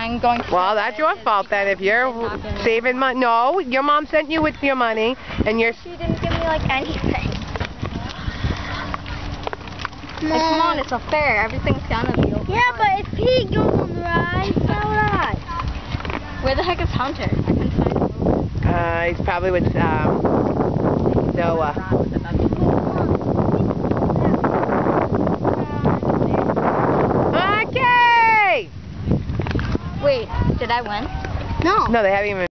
I'm going to... Well, that's your fault then. If you're saving money... No, your mom sent you with your money, and you're... She didn't give me, like, anything. Like, come on, it's a fair. Everything's gonna be okay. Yeah, but if he goes on the ride, so would I. Where the heck is Hunter? I couldn't find him. He's probably with, Noah. Okay! Wait, did I win? No. No, they haven't even...